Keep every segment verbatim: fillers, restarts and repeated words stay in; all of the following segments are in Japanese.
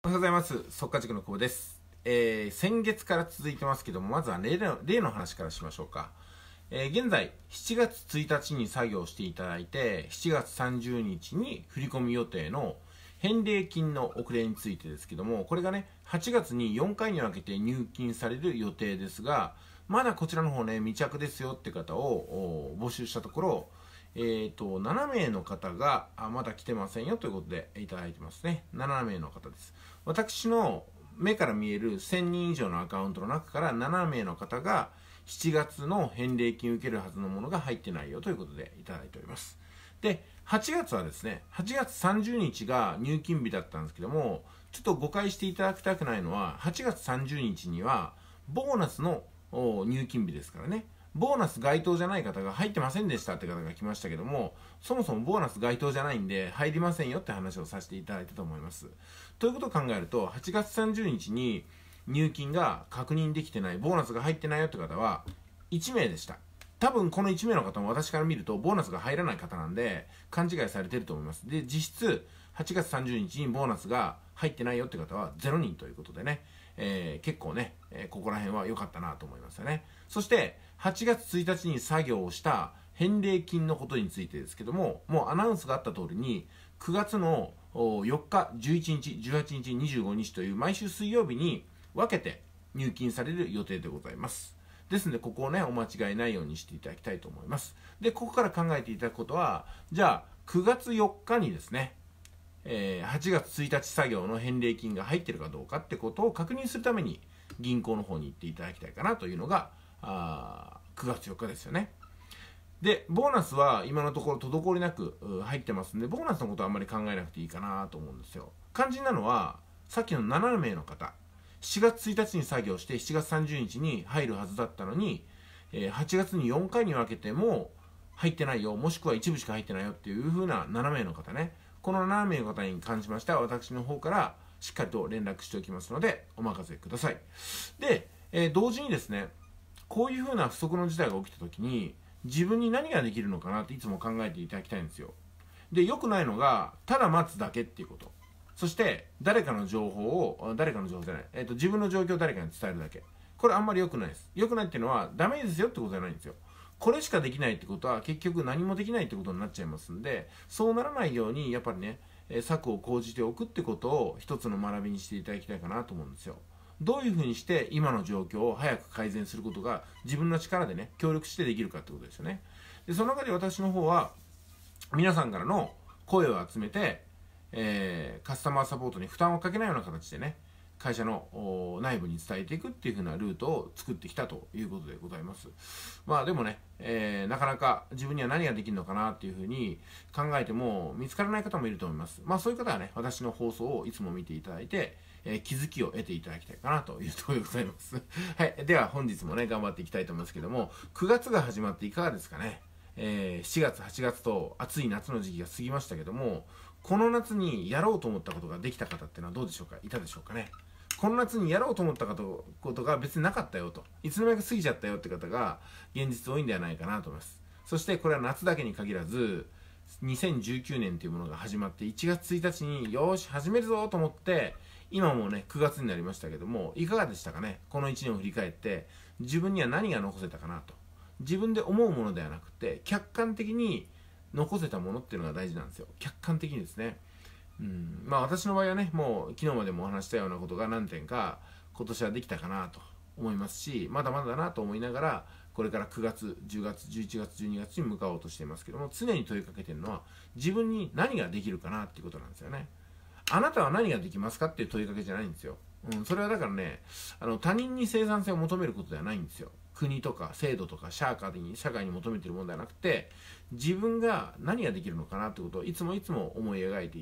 おはようございます。速稼塾の久保です。えー、先月から続いてますけども、まずは例の例の話からしましょうか。えー、現在、しちがつついたちに作業していただいて、しちがつさんじゅうにちに振り込み予定の返礼金の遅れについてですけども、これがね、はちがつによんかいに分けて入金される予定ですが、まだこちらの方ね、未着ですよって方を募集したところ、えーと、ななめいの方があまだ来てませんよということでいただいてますね。ななめいの方です。私の目から見えるせんにん以上のアカウントの中からななめいの方がしちがつの返礼金を受けるはずのものが入ってないよということでいただいております。で、はちがつはですね、はちがつさんじゅうにちが入金日だったんですけども、ちょっと誤解していただきたくないのは、はちがつさんじゅうにちにはボーナスの入金日ですからね。ボーナス該当じゃない方が入ってませんでしたって方が来ましたけども、そもそもボーナス該当じゃないんで入りませんよって話をさせていただいたと思います。ということを考えると、はちがつさんじゅうにちに入金が確認できてない、ボーナスが入ってないよって方はいちめいでした。多分このいちめいの方も私から見るとボーナスが入らない方なんで勘違いされてると思います。で、実質はちがつさんじゅうにちにボーナスが入ってないよって方はゼロにんということでね、えー、結構ね、えー、ここら辺は良かったなと思いますよね。そしてはちがつついたちに作業をした返礼金のことについてですけども、もうアナウンスがあった通りにくがつのよっか、じゅういちにち、じゅうはちにち、にじゅうごにちという毎週水曜日に分けて入金される予定でございます。ですのでここをね、お間違いないようにしていただきたいと思います。で、ここから考えていただくことは、じゃあくがつよっかにですね、えー、はちがつついたち作業の返礼金が入ってるかどうかってことを確認するために銀行の方に行っていただきたいかなというのがあくがつよっかですよね。で、ボーナスは今のところ滞りなく入ってますんで、ボーナスのことはあんまり考えなくていいかなと思うんですよ。肝心なのはさっきのななめいの方、しがつついたちに作業してしちがつさんじゅうにちに入るはずだったのに、はちがつによんかいに分けても入ってないよ、もしくは一部しか入ってないよっていう風なななめいの方ね、このななめいの方に関しましては私の方からしっかりと連絡しておきますのでお任せください。で、えー、同時にですね、こういう風な不測の事態が起きた時に自分に何ができるのかなっていつも考えていただきたいんですよ。で、良くないのがただ待つだけっていうこと、そして誰かの情報を誰かの情報じゃない、えーと、自分の状況を誰かに伝えるだけ、これあんまり良くないです。良くないっていうのはダメですよってことじゃないんですよ。これしかできないってことは結局何もできないってことになっちゃいますんで、そうならないようにやっぱりね、策を講じておくってことを一つの学びにしていただきたいかなと思うんですよ。どういうふうにして今の状況を早く改善することが自分の力でね、協力してできるかってことですよね。で、その中で私の方は皆さんからの声を集めて、えー、カスタマーサポートに負担をかけないような形でね、会社の内部に伝えていくっていう風なルートを作ってきたということでございます。まあでもね、えー、なかなか自分には何ができるのかなっていう風に考えても見つからない方もいると思います。まあそういう方はね、私の放送をいつも見ていただいて、えー、気づきを得ていただきたいかなというところでございます。はい。では本日もね、頑張っていきたいと思いますけども、くがつが始まっていかがですかね。えー、しがつ、はちがつと暑い夏の時期が過ぎましたけども、この夏にやろうと思ったことができた方っていうのはどうでしょうか、いたでしょうかね。この夏にやろうと思ったことが別になかったよと、いつの間にか過ぎちゃったよって方が現実多いんではないかなと思います。そしてこれは夏だけに限らず、にせんじゅうきゅうねんというものが始まっていちがつついたちによーし始めるぞと思って、今もねくがつになりましたけども、いかがでしたかね。このいちねんを振り返って自分には何が残せたかなと、自分で思うものではなくて客観的に残せたものっていうのが大事なんですよ。客観的にですね。うん、まあ私の場合はね、もう昨日までもお話したようなことが何点か今年はできたかなと思いますし、まだまだだなと思いながらこれからくがつ、じゅうがつ、じゅういちがつ、じゅうにがつに向かおうとしていますけども、常に問いかけているのは自分に何ができるかなっていうことなんですよね。あなたは何ができますかっていう問いかけじゃないんですよ。うん、それはだからね、あの他人に生産性を求めることではないんですよ。国とか制度とか社会に社会に求めているものではなくて、自分が何ができるのかなってことをいつもいつも思い描いていって、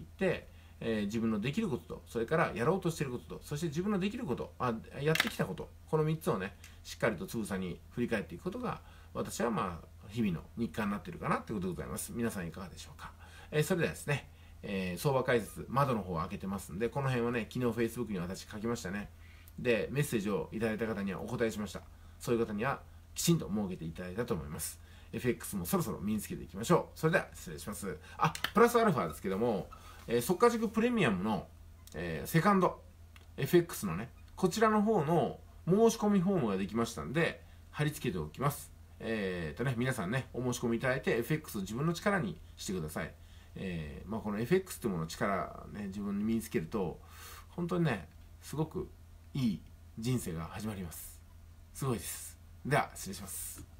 えー、自分のできることと、それからやろうとしていることと、そして自分のできること、あやってきたこと、このみっつをねしっかりとつぶさに振り返っていくことが、私はまあ日々の日課になっているかなということでございます。皆さんいかがでしょうか。えー、それではですね、えー、相場解説窓の方を開けてますんで、この辺はね昨日 Facebook に私書きましたね。でメッセージをいただいた方にはお答えしました。そういう方にはきちんと設けていただいたと思います。 エフエックス もそろそろ身につけていきましょう。それでは失礼します。あ、プラスアルファですけども、えー、速稼塾プレミアムの、えー、セカンドエフエックス のね、こちらの方の申し込みフォームができましたんで、貼り付けておきます。えーとね、皆さんね、お申し込みいただいて エフエックス を自分の力にしてください。えーまあ、この エフエックス ってものの力、ね、自分に身につけると、本当にね、すごくいい人生が始まります。すごいです。では、失礼します。